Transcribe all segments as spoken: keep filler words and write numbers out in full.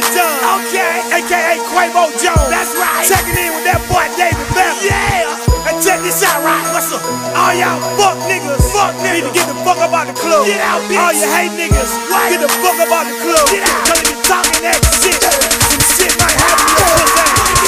John. Okay. A K A Quavo Jones. That's right. Checking in with that boy David Bell. Yeah. And check this out, right? What's up? All y'all fuck niggas, fuck niggas, need to get the fuck up out the club. Get out, bitch. All you hate niggas, what? Get the fuck up out the club. Get out. Cause if you talking that shit, some shit might happen to your pussy.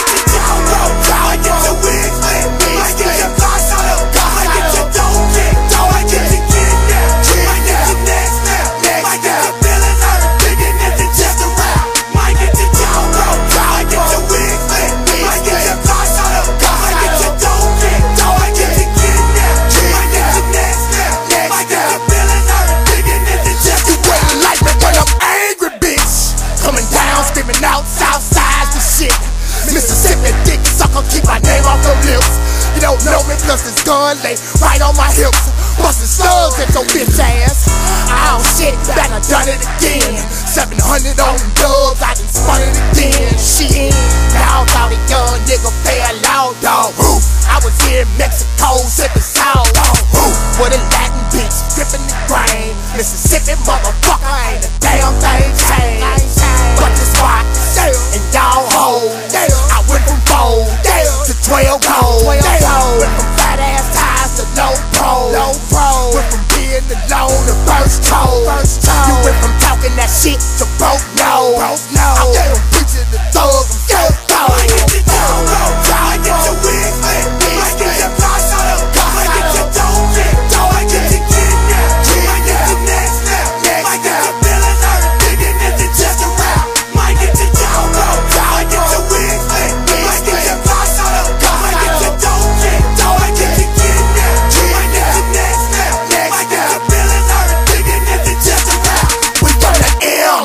I get your wigs lit, I get your thoughts out of God, I get your dough kicked, I get your kidnapped, I get your next step, I get your feelings hurt, thinking that it's just a rap. Might get your jaw broke, I get your wigs lit, I get your thoughts out of God, I get your dough kicked, I get your kidnapped, I get your next step, I get your feelings hurt, thinking that it's just a rap. You like me when I'm angry, bitch, coming down, screaming out, south side the shit. Mississippi dick sucker, keep my name off your lips. You don't know me, plus this gun lay right on my hips. Bustin' slugs at your bitch ass. Oh shit, back I done it again. seven hundred on the dubs, I done spun it again. Shit, y'all thought a young nigga fell out, dawg. I was here in Mexico, sippin' sour, dawg. With a Latin bitch, gripping the grain. Mississippi motherfucker, ain't a damn thing changed. But this rock, and y'all hold. I went from four to twelve gold. Went from fat ass ties to low pro. Went from being alone to first toe. You went from talking that shit to broke no. I'm getting preaching the thug, I'm so thug. I get the dough, I get your wigs lit, I get your thoughts out of God, I get your dough kicked, I get your kidnapped, I get your next step, I get your feelings hurt, thinking that it's just a rap. Might get your dough, I get your wigs lit, I get your thoughts out of God, I get your dough kicked, I get your kidnapped, I get your next step, I get your feelings hurt, thinking that it's just a rap. We from the M,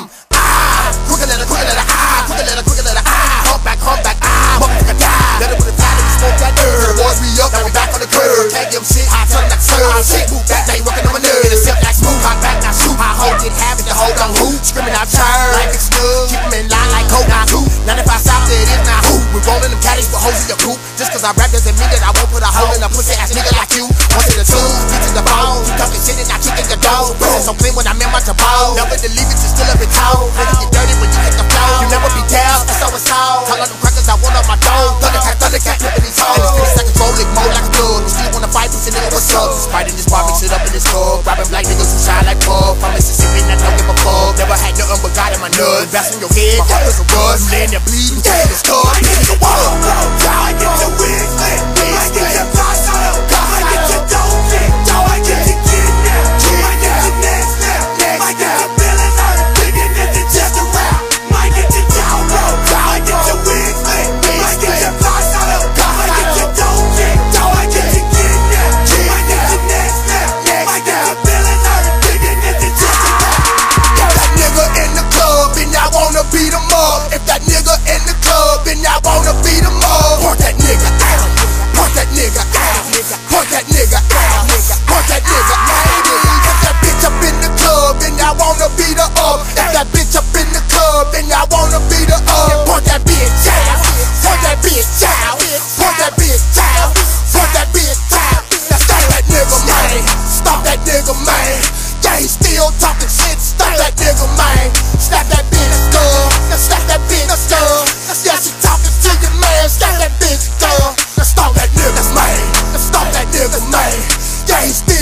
I, quicker letter, quicker letter, I, quicker letter, quicker letter, I, hump back, hump back, I, motherfucker die. Let it with the time and smoke that herb. Boys, we up, now we back on the curb. Can't give them shit, hot turn like serve. Shit, move back, now you working on my nerves. Except that smooth, hot back, now shoot. I hold it, have it to hold on who? Screaming out turn, like it's snug. Keep them in line like coke, now two. ninety-five south, it is now who? We rolling them caddies with hoes in your coupe. Just cause I rap doesn't mean that I won't put a hole in a pussy ass nigga like you. One to the two, three to the bone. You talking shit and I kick in your door. Feeling so clean when I'm in my taboo. Never to leave it, you still up in toe. Nigga get dirty when you hit the flow. You never be down, that's how it's all. Tell all them crackers I want on my dough. Thundercat, Thundercat, flipping these hoes. And it's fifty seconds rolling, mold like a blood. You still wanna fight, pussy nigga, what's up? Spiting this bar, mix it up in this club. Robbing black niggas who shine like pub. From Mississippi, I don't give a fuck. Never had nothing but God in my nuts. Bass in your head, my heart is a rust. You laying there bleeding, yeah, this tub. I get your whoa, I get your wigs lit, I get your thoughts out of God, I get your dough kicked, I get your kidnapped, I get your next step, I get your feelings hurt, thinking that it's just a rap. Might get your dough, I get your wigs lit, I get your thoughts out of God, I get your dough kicked, I get your kidnapped, I get your next step, I get your feelings hurt, thinking that it's just a rap. If that nigga in the club and I wanna beat him up, if that nigga in the club and I wanna beat him up, point that nigga out, point that nigga out, point that nigga out, point that nigga out. If that bitch up in the club and I wanna beat her up, if that bitch up in the club and I wanna beat her up, point that bitch out, point that bitch out, point that bitch out, point that bitch out. Now stop that nigga, man, stop that nigga, man. Yeah, he still talking shit, stop that nigga, man. Slap that bitch, girl, now slap that bitch, girl. Yeah, she talking to you, man, slap that bitch, girl. Now stop that nigga, man, now stop that nigga, man. Yeah, he still